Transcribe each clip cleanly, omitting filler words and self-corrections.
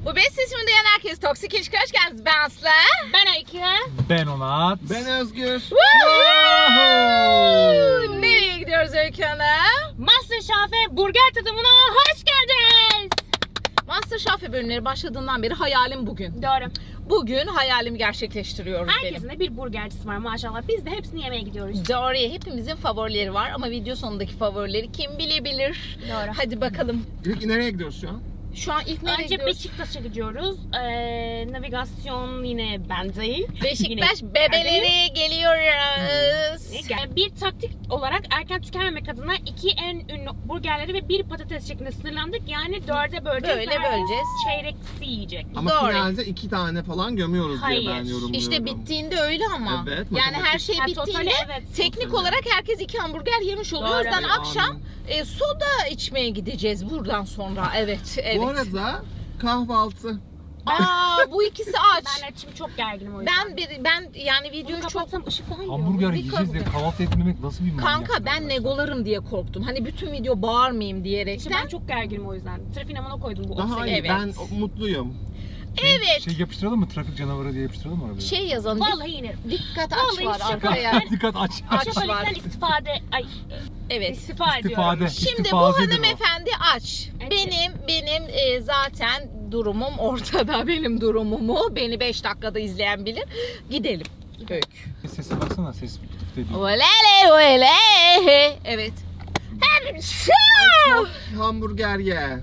Bu beş seçiminde yan herkes Toksik İlişki, hoş geldiniz. Ben Aslı. Ben Aykı. Ben Onat. Ben Özgür. Nereye gidiyoruz Öykü Hanım? MasterChef'e burger tadımına hoş geldiniz. MasterChef bölümleri başladığından beri hayalim bugün. Doğru. Bugün hayalimi gerçekleştiriyoruz Herkesin de bir burgercisi var maşallah. Biz de hepsini yemeye gidiyoruz. Doğru, hepimizin favorileri var ama video sonundaki favorileri kim bilebilir? Doğru. Hadi bakalım. İlk nereye gidiyoruz şu an? Şu an ilk nereye Önce gidiyoruz? Beşiktaş'a gidiyoruz. Navigasyon yine ben değil. Beşiktaş bebeleri geliyoruz. Bir taktik olarak erken tükenmemek adına 2 en ünlü burgerleri ve 1 patates şeklinde sınırlandık. Yani 4'e böleceğiz. Böyle Herkes böleceğiz. çeyrek yiyecek. Ama Doğru. finalde 2 tane falan gömüyoruz Hayır. diye ben yorumluyorum. İşte bittiğinde öyle ama. Evet, yani her şey Ha, bittiğinde totali evet. teknik Totali. olarak herkes 2 hamburger yemiş oluyor. Doğru. O yüzden Ay, akşam amin. soda içmeye gideceğiz buradan sonra. Evet, evet. Bu arada kahvaltı. Bu ikisi aç. Ben açım çok gerginim o yüzden. Ben yani Bunu videoyu çok kapatsam ışık daha iyi olur. Hamburger Bir yiyeceğiz de kabul. kahvaltı etmemek nasıl bir manyak? kanka ben negolarım diye korktum. Hani bütün video bağırmayayım İşte diyerekten. ben çok gerginim o yüzden. Trafiğin amına koydum bu Daha iyi. Evet. Ben mutluyum. Evet. Şey yapıştıralım mı? Trafik canavarı diye yapıştıralım mı arabaya? Şey yazalım. Vallahi inerim. Dikkat aç Vallahi var şaka. arkaya. Dikkat aç. Aç var. Şoförlükten istifade. Ay Evet. istifa ediyorum. İstifade. Şimdi bu İstifazedir o. hanımefendi aç. Evet. Benim zaten durumum ortada. Benim durumumu beni 5 dakikada izleyen bilir. Gidelim. Öykü. Sese baksana, ses dedi. Olele olele. Evet. Çok hamburger ye.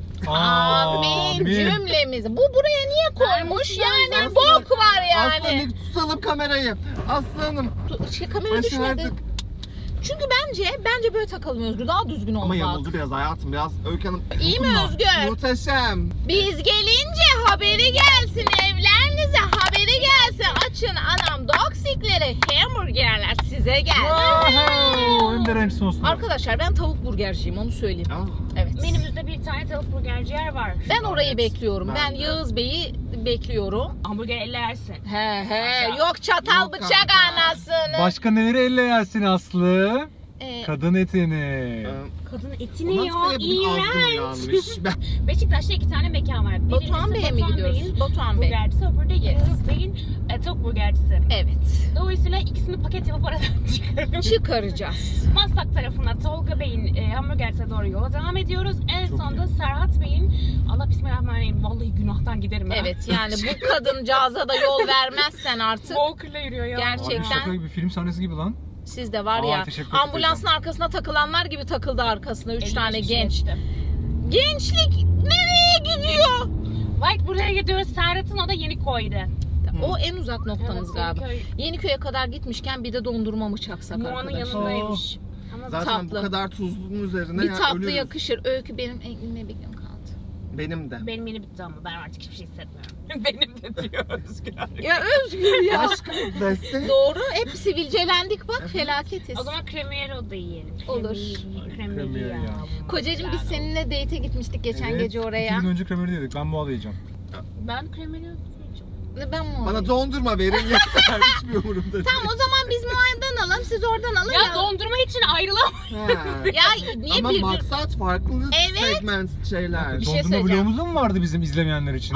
Amin cümlemiz. Bu buraya niye koymuş? Yani Aslı- bok var Aslanım yani. tutalım kamerayı. Aslanım. Kamera düşmedi. Başardık. Çünkü bence böyle takalım Özgür. Daha düzgün Ama olmak. yamuldu biraz hayatım. Biraz Öykü Hanım. İyi mi Özgür? Muhteşem. Biz gelince haberi gelsin, evlerinize haberi gelsin. Açın anam doksikleri, hamburgerler size gelsin. Önder hem soslu. Arkadaşlar ben tavuk burgerciyim, onu söyleyeyim. Ah, Evet. Menümüzde bir tane tavuk burgerci yer var. Ben orayı bekliyorum. Ben Ben de. Yağız Bey'i bekliyorum. Hamburger elle yersin. He yok çatal Yok bıçak kanka. anasını. Başka neleri elle yersin Aslı? Kadın etini. Kadın etini ya. Onat Bey'e bugün ağzım İğrenç. uyanmış. Beşiktaş'ta 2 tane mekan var. Batuhan Bey'e mi gidiyoruz? Batuhan Bey. Burgercisi, öbürü de Yes. Yağız Bey'in tavuk burgercisi. Evet. Dolayısıyla ikisini paket yapıp aradan çıkarım. Çıkaracağız. Maslak tarafına Tolga Bey'in hamburgerse doğru yola devam ediyoruz. En Çok sonunda iyi. Serhat Bey'in, Allah bismillahirrahmanirrahim, vallahi günahtan giderim ben. Evet yani bu kadıncağıza da yol vermezsen artık. Walker'la yürüyor ya. Gerçekten. Abi şaka gibi, film sahnesi gibi lan. Siz de var Aa, ya teşekkür ambulansın arkasına takılanlar gibi takıldı arkasına 3 tane Elli genç. işte. Gençlik nereye gidiyor? Like buraya gidiyoruz. Serhat'ın o da Yenikoy'du. O en uzak noktamız Evet, galiba. Yeniköy. Yeniköy'e kadar gitmişken bir de dondurma mı çaksak Muğa'nın arkadaşlar? yanındaymış. Ama Zaten tatlı. bu kadar tuzlunun üzerine Bir ya tatlı ölürüz. yakışır. Öykü benim elimde bir gün kaldı. Benim de. benim yeni bitti ama ben artık hiçbir şey hissetmiyorum. benim de diyor Özgür. Ya Özgür ya. Aşkım beste. Doğru. Hep sivilcelendik bak felaketiz. O zaman Cremiero da yiyelim. Olur. Cremiero ya. Kocacığım biz seninle date'e gitmiştik geçen gece oraya. 2 gün önce kremeri dedik. Ben bu alayacağım. Ben Cremiero yiyeceğim. Ben mi Bana alayım? dondurma verin yeter. Hiçbir umurumda değil. Tamam o zaman biz Muay'dan alalım siz oradan alın Ya dondurma için ayrılamayız. Ha. Ya niye Ama bir maksat farklı Evet. segment şeyler. Bir şey Dondurma söyleyeceğim. vlogumuz da mı vardı bizim izlemeyenler için?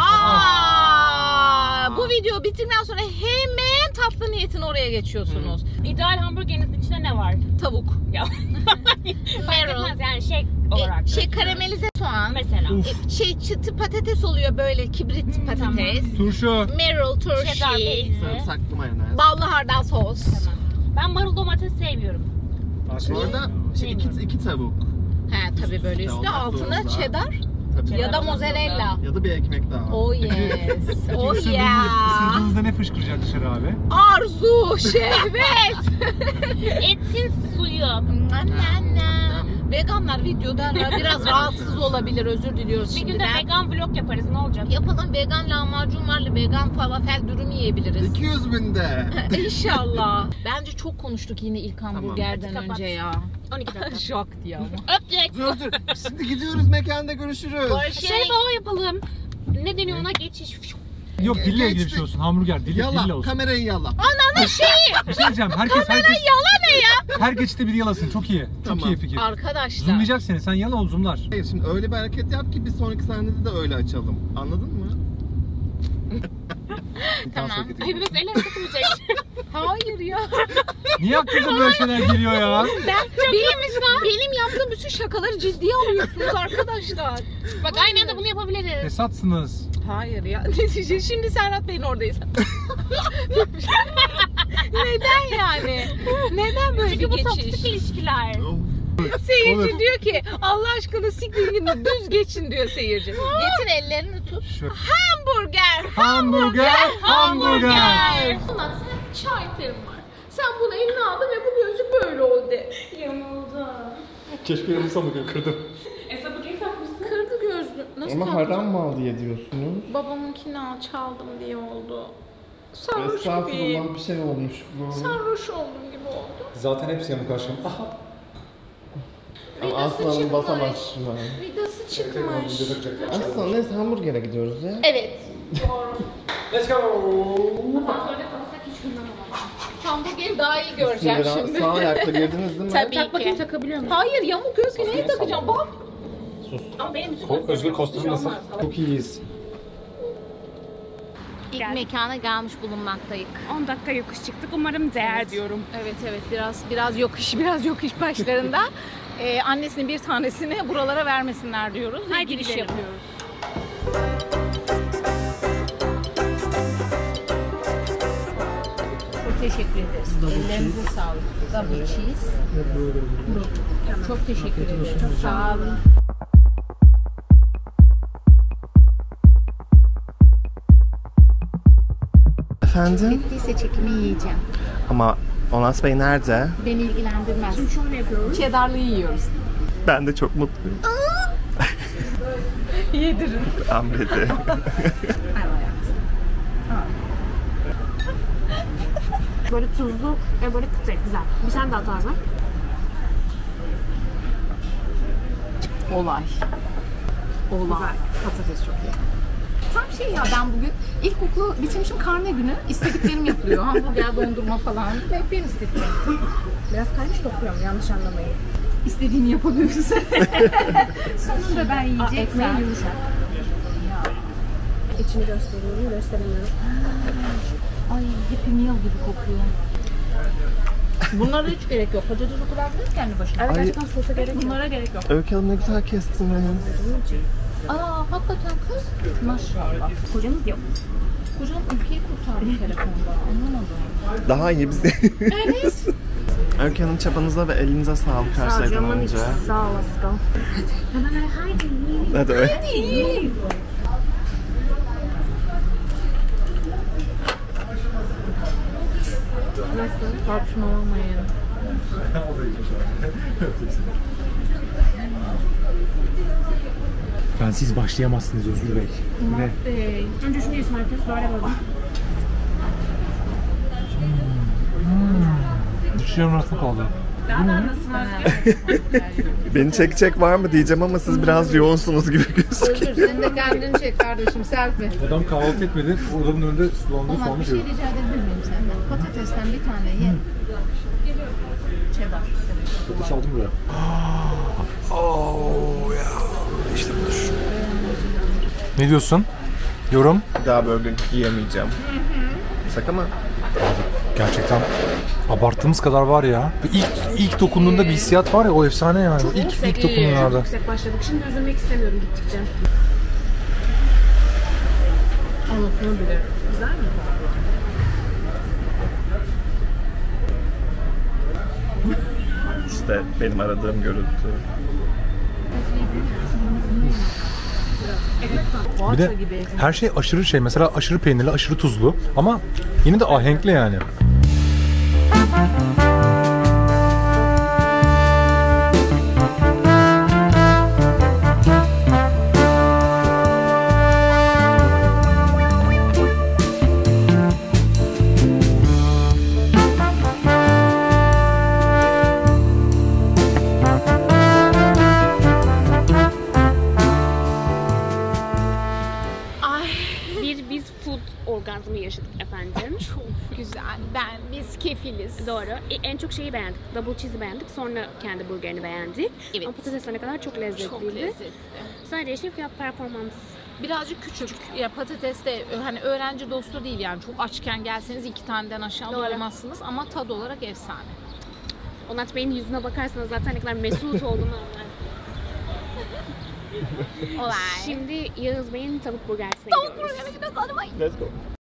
Bu video bittikten sonra hemen tatlı niyetin oraya geçiyorsunuz. İdeal hamburgerinizin içinde ne var? Tavuk. Ya. Fark Marrow. etmez yani şey olarak. Karamelize soğan. Mesela. Çıtı patates oluyor böyle kibrit patates. Turşu. Marrow Cheddar turşi. peyniri. Sarımsaklı mayonez. Ballı hardal sos. Tamam. Ben marul domates sevmiyorum. Bu arada iki tavuk. He tabii böyle üstü Olmak altına zorunda. cheddar Tabii. ya da mozzarella. Ya da bir ekmek daha. Oh yes. Oh yeah. Isırdığınızda ne fışkıracak dışarı abi? Arzu, şehvet. Etin suyu. Anne. Veganlar videoda biraz rahatsız olabilir. Özür diliyoruz Bir gün de şimdiden. vegan vlog yaparız, ne olacak? Yapalım vegan lahmacun var, vegan falafel dürüm yiyebiliriz. 200 binde. İnşallah. Bence çok konuştuk yine ilk hamburgerden Hadi kapat. önce ya. 12 dakika. Şok diye ama. Öptük. Dur. Şimdi gidiyoruz mekanda görüşürüz. Şey falan yapalım. Ne deniyor ona? Geçiş. Yok dille ilgili bir şey olsun. Hamburger dille Yala. olsun. Kamerayı yala. Ananın şeyi. Bir şey diyeceğim. Herkes Yala ne ya? her geçişte bir yalasın. Çok iyi. Çok Tamam. iyi fikir. Arkadaşlar. Zoomlayacak seni. Sen yala ol zoomlar. Hayır şimdi öyle bir hareket yap ki bir sonraki sahnede de öyle açalım. Anladın mı? Tamam. Ay biraz el hareketi mi çekti? Hayır ya. Niye aklınıza böyle şeyler geliyor ya? Benim yaptığım bütün şakaları ciddiye alıyorsunuz arkadaşlar. Bak aynı anda bunu yapabiliriz. Fesatsınız. Hayır ya. Ne diyeceğiz? Şimdi Serhat Bey'in oradayız. Neden yani? Neden böyle Çünkü bir bu geçiş? toksik ilişkiler. Seyirci Olur. diyor ki Allah aşkına siktirin düz geçin diyor seyirci. Getir ellerini tut. Şu- Hamburger. Hamburger, hamburger. Ulan sen çarptırım var. Sen bunu eline aldın ve bu gözlük böyle oldu. Yanıldı. Keşke yanılsam bugün kırdım. Hesabı geri takmışsın. Kırdı gözlüğü. Nasıl Ama taktın? haram mal diye diyorsunuz. Babamınkini çaldım diye oldu. Sarhoş gibi. Estağfurullah bir şey olmuş bu. Sarhoş oldum gibi oldu. Zaten hepsi yamuk aşkım. Aha. Ama Aslanım basamaz şuna. Vidası çıkmış. Aslan neyse hamburgere gidiyoruz ya. Evet. Let's go. Hamburgeri daha iyi göreceğim Sinirden şimdi. sağ ayakta girdiniz değil mi? Tabii ki. Takabiliyor muyum? Hayır yamuk gözlüğü neye takacağım bak. Ama benim bütün Özgür kostümü nasıl? Çok iyiyiz. İlk mekana gelmiş bulunmaktayız. 10 dakika yokuş çıktık. Umarım değer diyorum. Evet biraz yokuş başlarında. Annesinin bir tanesini buralara vermesinler diyoruz. Ve Haydi giriş gidelim. yapıyoruz. Çok teşekkür ederiz. Ellerinize sağlık. Double cheese. Çok teşekkür ederim. Çok sağ olun. Efendim? Bittiyse çekimi yiyeceğim. Ama Onas Bey nerede? Beni ilgilendirmez. Şimdi şöyle yapıyoruz. Cheddarlı yiyoruz. Ben de çok mutluyum. Yedirin. Amredi. Böyle tuzlu ve böyle kıtır. Güzel. Bir tane daha taze. Olay. Patates çok iyi. Tam şey ya ben bugün ilkokulu bitirmişim karne günü. İstediklerim yapılıyor. Hamburger, dondurma falan. Hep benim istediklerim. Biraz kaymış dokuyorum. Yanlış anlamayın. İstediğini yapabiliyorsun. Sonunda ben yiyeceksem. Ekmeği yumuşak. İçini gösteriyorum. Gösteremiyorum. Ay Happy Meal gibi kokuyor. Bunlara hiç gerek yok. Patates o kadar güzel kendi başına. Evet Ay. gerçekten sosa gerek yok. Bunlara gerek yok. Öykü Hanım ne güzel kestiniz. Aa hakikaten kız. Maşallah. Kocamız yok. Kocam ülkeyi kurtardı telefonda. Anlamadım. Daha iyi bize. Evet. Öykü Hanım çabanıza ve elinize sağlık her şeyden önce. Sağ olasın. Hadi öyle. İyi. Nasıl? Tartışmalamayın. Bensiz başlayamazsınız Özgür Bey. Ne? Bey. Önce şunu yesin herkes. Böyle böyle. Dişlerim arasında kaldı. Beni çekecek var mı diyeceğim ama siz biraz yoğunsunuz gibi gözüküyor. Özür sen de kendini çek kardeşim selfie. Adam kahvaltı etmedi. Odanın önünde sulandı Ama bir soğumuş şey yiyor. rica edebilir miyim senden? Patatesten bir tane ye. Çebar. Patates aldım buraya. İşte budur. Ne diyorsun? Yorum? Bir daha böyle yiyemeyeceğim. Sakın ama. Gerçekten abarttığımız kadar var ya. İlk dokunduğunda bir hissiyat var ya, o efsane yani. İlk dokunduğunda. Yüksek başladık. Şimdi üzülmek istemiyorum gittikçe. Anlatılabilir. Güzel mi? İşte benim aradığım görüntü. Bir de her şey aşırı şey. Mesela aşırı peynirli, aşırı tuzlu. Ama yine de ahenkli yani. Biz food orgazmı yaşadık efendim. Çok güzel. Biz kefiliz. Doğru. En çok şeyi beğendik. Double cheese'i beğendik. Sonra kendi burgerini beğendik. Evet. Ama patatesler ne kadar çok lezzetliydi. Çok lezzetli. Sadece işte fiyat performans Birazcık küçük. Ya patates de hani öğrenci dostu değil yani. Çok açken gelseniz 2 taneden aşağı doyamazsınız ama tad olarak efsane. Onat Bey'in yüzüne bakarsanız zaten ne kadar mesut olduğunu anlarsınız. Olay. Şimdi Yağız Bey'in tavuk burgersine gidiyoruz. Let's go.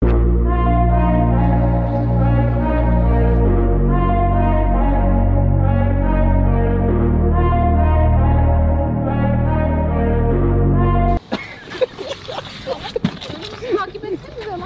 Takip etsenize lan.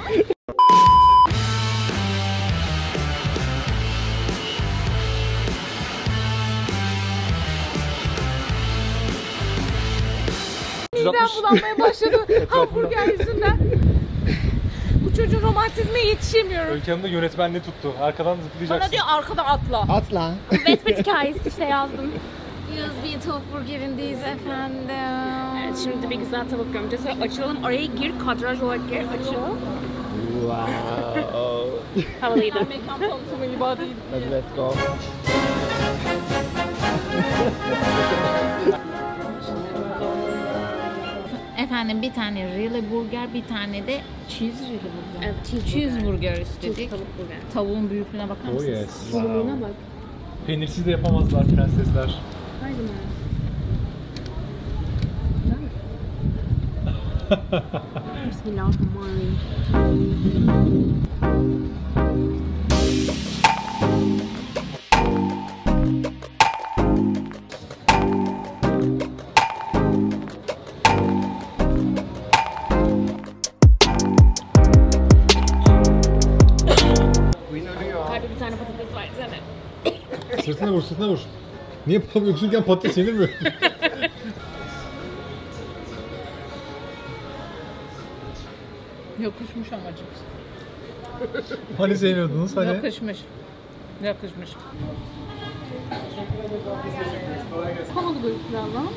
Midem bulanmaya başladı hamburger yüzünden. Bu çocuğun romantizme yetişemiyorum. Ülkemde yönetmenliği tuttu. Arkadan zıplayacaksın. Bana diyor arkadan atla. Atla. Betbet hikayesi işte yazdım. 100.000 tavuk burgerindeyiz efendim. Evet, şimdi de bir güzel tavuk gömeceğiz. Sonra açılalım, oraya gir, kadraj olarak gir, açıl. Wow. Havalıydı. Mekan tanıtımı gibi değil. Hadi let's go. Efendim bir tane really burger, bir tane de cheese really burger. Evet, Cheeseburger istedik. Tavuk burger. Tavuğun büyüklüğüne bakar mısınız? Oh yes. Sululuğuna bak. Peynirsiz de yapamazlar prensesler. Her zaman. Bismillahirrahmanirrahim. Kalbi bir tane patates var sana. Sırtına vur, sırtına vur. Niye öksürürken patates yenir mi? Yakışmış ama cips. Hani sevmiyordunuz hani? Yakışmış. Yakışmış. Havalı gözüküyor lan.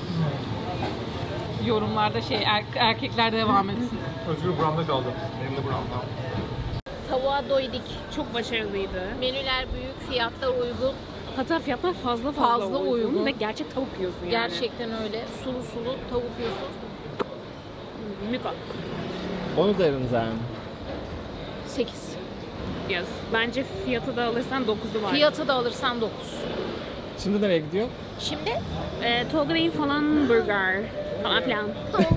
Yorumlarda erkekler devam etsin. Özgür Brown'da kaldı. Benim de Brown'da. Tavuğa doyduk. Çok başarılıydı. Menüler büyük, fiyatlar uygun. Hatta fiyatlar fazla uygun. ve gerçek tavuk yiyorsun yani. Gerçekten öyle. Sulu sulu tavuk yiyorsun. Mükemmel. 10 üzerinden. 8. Yes. Bence fiyatı da alırsan 9'u var. Fiyatı da alırsan 9. Şimdi nereye gidiyor? Şimdi Tolga Bey'in falan burger falan filan.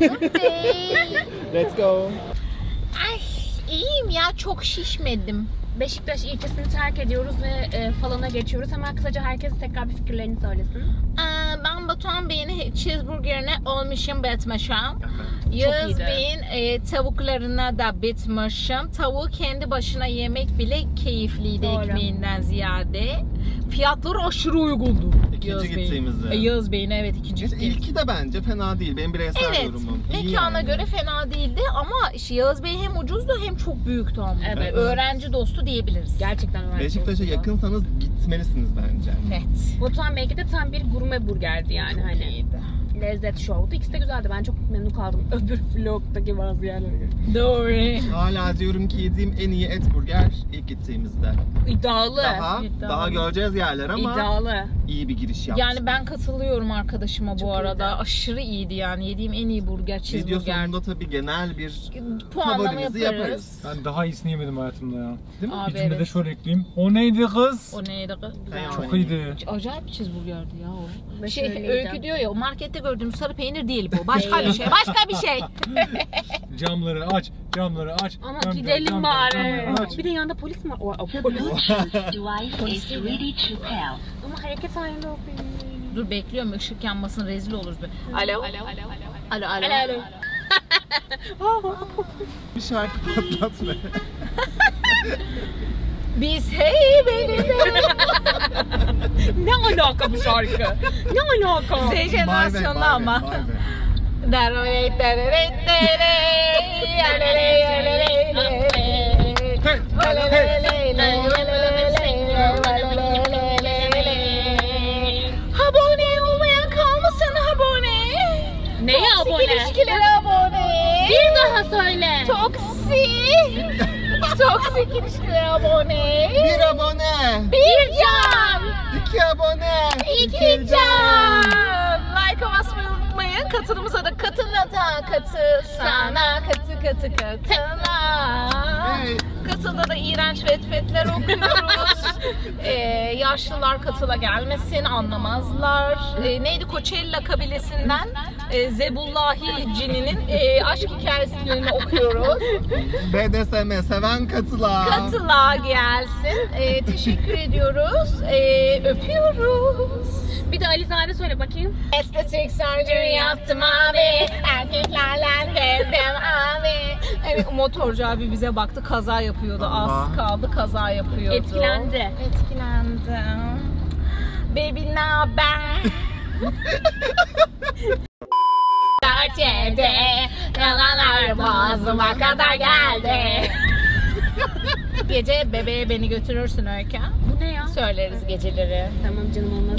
Let's go. Ay iyiyim ya, çok şişmedim. Beşiktaş ilçesini terk ediyoruz ve falana geçiyoruz. Hemen kısaca herkes tekrar bir fikirlerini söylesin. Ben Batuhan Bey'in cheeseburgerine olmuşum, bitmişim. Yağız iyiydi. Bey'in tavuklarına da bitmişim. Tavuğu kendi başına yemek bile keyifliydi. Doğru. Ekmeğinden ziyade. Fiyatları aşırı uygundu. İkinci gittiğimizde. Yağız Bey'in evet ikinci gittiğimiz. İlki de bence fena değil. Benim bireysel Evet, yorumum. İyi mekana yani. göre fena değildi ama işte Yağız Bey hem ucuzdu hem çok büyüktü ama. Evet. Öğrenci dostu diyebiliriz. Gerçekten öyle. Beşiktaş'a yakınsanız gitmelisiniz bence. Net. Batuhan belki de tam bir gurme burgerdi yani hani. İyiydi. Lezzet şovdu. İkisi de güzeldi. Ben çok memnun kaldım. Öbür vlogdaki bazı yerlere göre. Doğru. Hala diyorum ki yediğim en iyi et burger ilk gittiğimizde. İddialı. Daha göreceğiz yerler ama İddialı. iyi bir giriş yaptık. Yani ben katılıyorum arkadaşıma bu arada. iyiydi. Aşırı iyiydi yani. Yediğim en iyi burger, Video cheeseburger. sonunda tabii genel bir Puanlama favorimizi yaparız. yaparız. Ben daha iyisini yemedim hayatımda ya. Değil mi? Abi Bir cümlede evet. şöyle ekleyeyim. O neydi kız? O neydi kız? Çok iyiydi. Acayip bir cheeseburgerdi ya o. Başarılıydı. Öykü diyor ya, o markette gördüğümüz sarı peynir değil bu. Başka bir şey. Başka bir şey. Camları aç, camları aç. Ama Cam- gidelim cam- bari. camları aç. Bir de yanında polis mi var? O polis. Device is ready to pair. Ama hareket halinde olsun. Dur bekliyorum, ışık yanmasın, rezil oluruz. Alo. Alo. Bir şarkı patlatma. Biz hey baby. Ne alaka bu şarkı? Ne alaka? Z jenerasyonlu ama. Abone olmayan kalmasın abone. Neye Toksik abone? ilişkilere abone. Bir daha söyle. Toksik. Toksik ilişkilere abone. Bir abone. Bir can. 2 abone. 2 can. Like basmayı unutmayın. unutmayın. Katılımıza da katı sana katı katıla. Katılda da iğrenç vetvetler okuyoruz. Yaşlılar katıla gelmesin, anlamazlar. Neydi, Coachella kabilesinden Zebullahi cininin aşk hikayelerini okuyoruz. BDSM seven katıla. Katıla gelsin. Teşekkür ediyoruz. Öpüyoruz. Bir de Alizade söyle bakayım. Estetik surgery yaptım abi. Erkeklerle gezdim abi. Evet, motorcu abi bize baktı, kaza yapıyordu. Az kaldı kaza yapıyordu. Etkilendi. Baby ne haber? Bahçede yalanlar boğazıma kadar geldi. Gece bebeğe beni götürürsün Öykü. Bu ne ya? Söyleriz geceleri. Tamam canım, olmaz.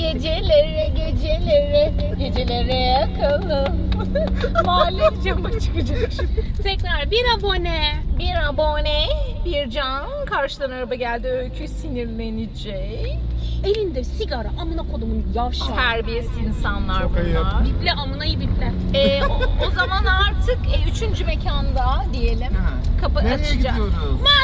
Geceleri yakalım. Mahalle cama çıkacak. Tekrar bir abone. Bir abone, bir can. Karşıdan araba geldi, Öykü sinirlenecek. Elinde sigara, amına kodumun yavşağı. Terbiyesiz insanlar Çok ayıp. bunlar. Biple amunayı biple. O zaman artık 3. mekanda diyelim. Kapı Nereye açacağız. gidiyoruz?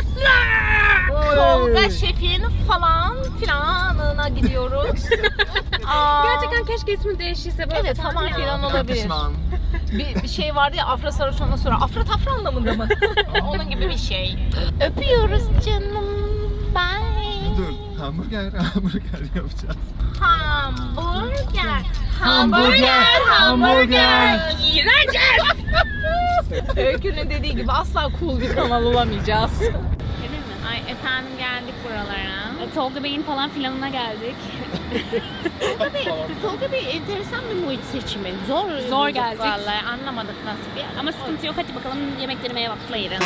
Tolga Şef'in falan filanına gidiyoruz. Gerçekten keşke ismi değişirse böyle. Evet, falan filan olabilir. Pişman. Bir şey vardı ya, Afra Sarhoş, ondan sonra Afra Tafra anlamında mı? Onun gibi bir şey. Öpüyoruz canım. Bye. Dur. Hamburger yapacağız. Hamburger. İğrenç. Öykü'nün dediği gibi asla cool bir kanal olamayacağız. Gelir mi? Ay efendim, geldik buralara. Tolga Bey'in falan filanına geldik. Tolga Bey enteresan bir muhit seçimi. Zor geldik. Vallahi anlamadık nasıl bir yer. Ama sıkıntı yok, hadi bakalım yemek denemeye başlayalım.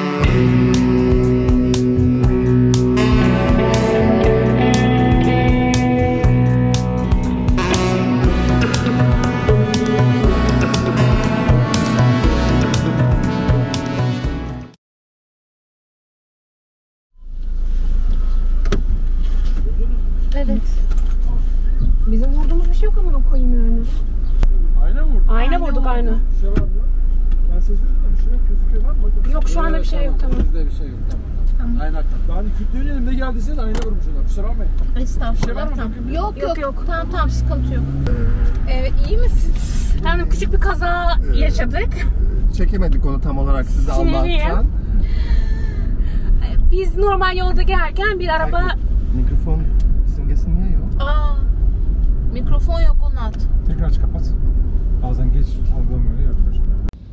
Evet. Bizim vurduğumuz bir şey yok ama koyayım yani. Ayna mı vurdun? Ayna vurduk ayna. Bir şey var mı? Ben ses duydum da bir şey yok. Gözüküyor var mı? Bakın. Yok, şu anda bir şey yok, tamam. Bizde bir şey yok, tamam. Ayna aktar. Ben kütlüğün elimde geldiyseniz ayna vurmuş onlar. Kusura bakmayın. Estağfurullah. Bir şey var mı? Tamam. Yok. Tamam, sıkıntı yok. Evet, iyi misiniz? Yani küçük bir kaza yaşadık. Çekemedik onu tam olarak size Sinirliyim. Allah'tan. Biz normal yolda gelirken bir araba... Mikrofon simgesi niye yok? Mikrofon yok, onu at. Tekrar aç, kapat. Bazen geç algılamıyor ya arkadaşlar.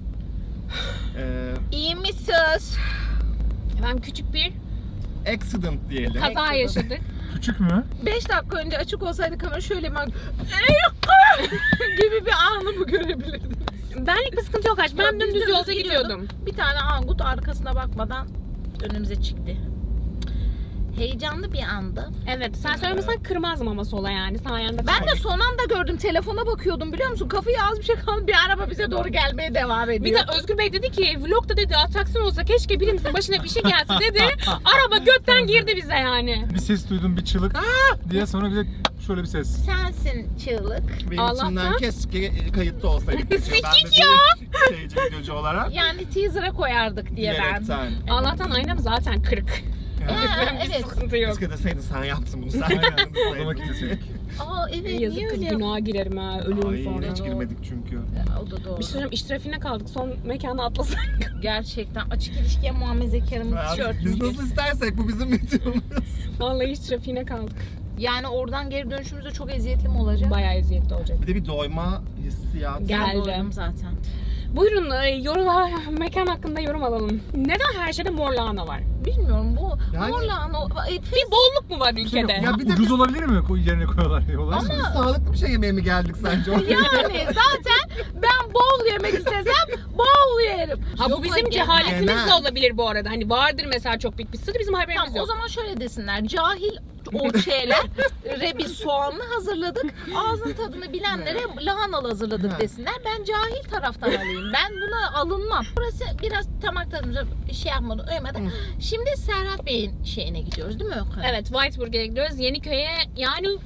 İyi misiniz? Ben küçük bir Accident diyelim. kaza yaşadık. Küçük mü? 5 dakika önce açık olsaydı kamera şöyle bak gibi bir anımı görebilirdiniz. Benlik bir sıkıntı yok aç. Ben dümdüz yolda gidiyordum. Bir tane angut arkasına bakmadan önümüze çıktı. Heyecanlı bir andı. Evet, sen söylemesen kırmazdım ama sola yani. Sağ yanda Ben de son anda gördüm. Telefona bakıyordum, biliyor musun? Kafayı az bir şey kaldı. Bir araba bize doğru gelmeye devam ediyor. Bir de Özgür Bey dedi ki vlogda dedi atraksiyon olsa keşke birimizin başına bir şey gelse dedi. Araba gökten girdi bize yani. Bir ses duydum, bir çığlık "Aa!" diye, sonra bir de şöyle bir ses. Sensin çığlık. Benim Allah'tan. içimden keşke kayıtta olsaydık. Ben de bir şeyci videocu olarak. Yani teaser'a koyardık diye ben. Diyerekten. Allah'tan aynam zaten kırık. Bir Evet. sıkıntı yok. Keşke deseydin sen yaptın bunu, sen Aynen. yaptın Otomatik deseydin. deseydik. Evet, Yazık niye kız, öyle günaha girerim ha. Ölürüm Ay sonra. hiç girmedik çünkü. O da doğru. Bir şey söyleyeyim, iş trafiğine kaldık. Son mekana atlasak. Gerçekten açık ilişkiye muhamezekarım tişört. Biz nasıl istersek bu bizim videomuz. Vallahi iş trafiğine kaldık. Yani oradan geri dönüşümüzde çok eziyetli mi olacak? Bayağı eziyetli olacak. Bir de bir doyma hissiyatı. Geldim. Doydum zaten. Buyurun mekan hakkında yorum alalım. Neden her şeyde mor lahana var? Bilmiyorum, bu Yani- mor lahana Bir bolluk mu var ülkede? Ya bir de Ucuz olabilir mi? Yerine koyuyorlar diye olay mı? Biz sağlıklı bir şey yemeye mi geldik sence? yani zaten ben bol yemek istesem bol yerim. Ha bu Yok, bizim bak, cehaletimiz de genel. olabilir bu arada. Hani vardır mesela çok büyük bir sırrı bizim haberimiz Tamam, yok. o zaman şöyle desinler. Cahil o şeyler biz soğanlı hazırladık. Ağzın tadını bilenlere lahanalı hazırladık desinler. Ben cahil taraftan alayım. Ben buna alınmam. Burası biraz tamak tadımıza şey yapmadı, uymadı. Şimdi Serhat Bey'in şeyine gidiyoruz değil mi Öykü? Evet, Whiteburger'e gidiyoruz. Yeniköy'e yani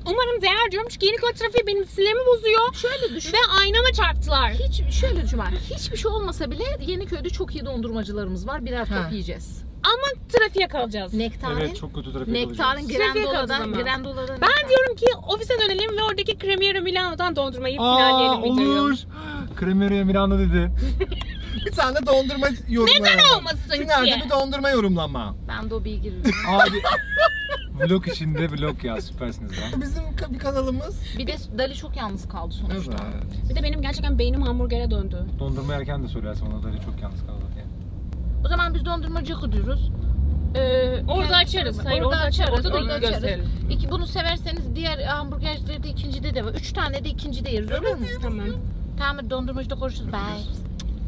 Umarım değer diyorum çünkü Yeniköy trafiği benim sinirimi bozuyor. Şöyle düşün. Ve aynama çarptılar. Şöyle düşün. Hiçbir şey olmasa bile Yeniköy'de çok iyi dondurmacılarımız var. Birer top yiyeceğiz. Ama trafiğe kalacağız. Nektar'ın Evet, çok kötü trafik Nektar'ın olacağız. Trafiğe kalacağız Grandola'dan ama. Grandola'dan Ben diyorum ki ofise dönelim ve oradaki Cremiero Milano'dan dondurmayı finalleyelim videoyu. Olur. Cremiero Milano dedi. Bir tane dondurma yorumlayalım. Neden olmasın Finalde ki? bir dondurma yorumlama. Ben Dobby'ye giririm. Abi vlog içinde vlog ya, süpersiniz lan. Bizim bir kanalımız. Bir de Dali çok yalnız kaldı sonuçta. Bir de benim gerçekten beynim hamburgere döndü. Dondurma yerken de söylersin ona da çok yalnız kaldı diye. O zaman biz dondurmacıya gidiyoruz. Orada açarız. Hayır, orada açarız. Orada da ilgi gösterelim. Bunu severseniz diğer hamburgercileri de ikincide de var. 3 tane de ikincide yeriz, olur mu? Tamam. Tamam, dondurmacıda konuşuruz. Bye.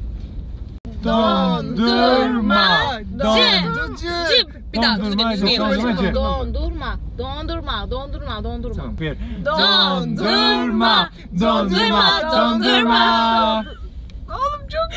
Dondurma. Cip. Bir daha Dondurmacı, düzgün dondurmacı. Dondurma. Bir. Dondurma. Dondurma. Oğlum çok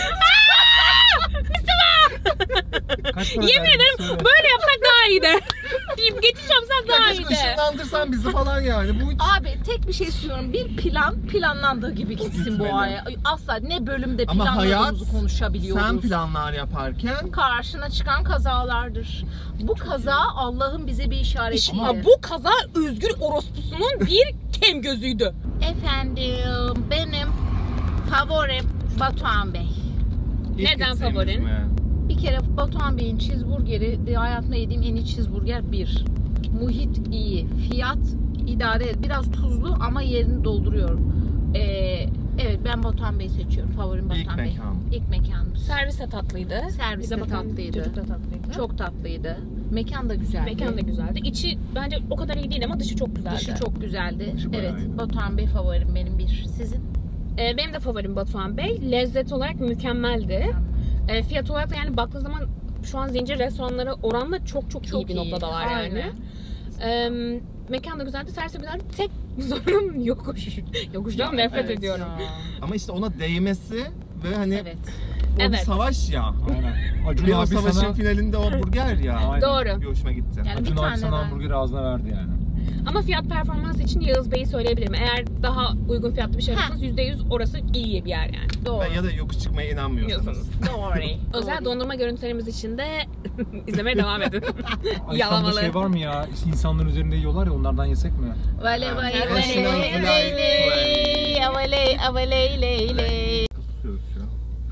Kaç para Yemin verdin? ederim Söyle. böyle yapsak daha iyiydi. Bir geçiş yapsak daha Keşke iyiydi. ışınlandırsan bizi falan yani. Bu Abi tek bir şey istiyorum. Bir planlandığı gibi gitsin bu Gitmeli. aya. Asla ne bölümde Ama planladığımızı hayat, konuşabiliyoruz. sen planlar yaparken Karşına çıkan kazalardır. Bu kaza Allah'ın bize bir işareti. Ama bu kaza Özgür orospusunun bir kem gözüydü. Efendim, benim favorim Batuhan Bey. ilk Neden gittiğimiz favorin? mi? Bir kere Batuhan Bey'in cheeseburgeri hayatımda yediğim en iyi cheeseburger 1. Muhit iyi, fiyat idare, biraz tuzlu ama yerini dolduruyor. Evet, ben Batuhan Bey'i seçiyorum. Favorim İlk Batuhan Bey. mekan. İlk mekanım. Servis de tatlıydı. Servis Bize de bakan tatlıydı. çocuk da tatlıydı. Çok tatlıydı. Mekan da güzeldi. Mekan da güzeldi. İçi bence o kadar iyi değil ama dışı çok güzeldi. Dışı çok güzeldi. Dışı bayağı Evet, iyi. Batuhan Bey favorim benim bir. Sizin? Benim de favorim Batuhan Bey. Lezzet olarak mükemmeldi. Fiyat olarak da yani baktığı zaman şu an zincir restoranlara oranla çok iyi bir noktadalar yani. Aynen. Mekan da güzeldi, servis de güzeldi. Tek sorunum yokuş. Yokuştan nefret Evet ediyorum. ya. Ama işte ona değmesi ve hani Evet. o bir Evet. savaş ya. Aynen. Acun Ve o abi savaşın sana, finalinde o burger ya. Aynen. Doğru. Bir hoşuma gitti. Yani bir Acun abi tane sana ben. hamburgeri ağzına verdi yani. Ama fiyat performans için Yağız Bey'i söyleyebilirim. Eğer daha uygun fiyatlı bir şey ararsanız %100 orası iyi bir yer yani. Doğru. Ya da yokuş çıkmaya inanmıyorsanız. Biliyorsunuz. Doğru. Özel dondurma görüntülerimiz için de izlemeye devam edin. Ay, İstanbul'da Yalamalı. şey var mı ya? İnsanların üzerinde yiyorlar ya, onlardan yesek mi? Vale vale Evet. vale ley avale avale ley ley. Tutuyoruz şu an.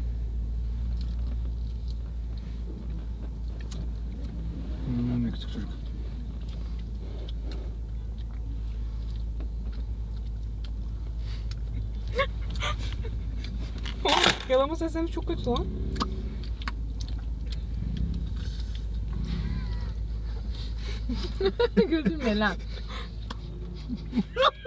Ne küçük çocuk. Yalama seslerimiz çok kötü lan. Güldürme lan.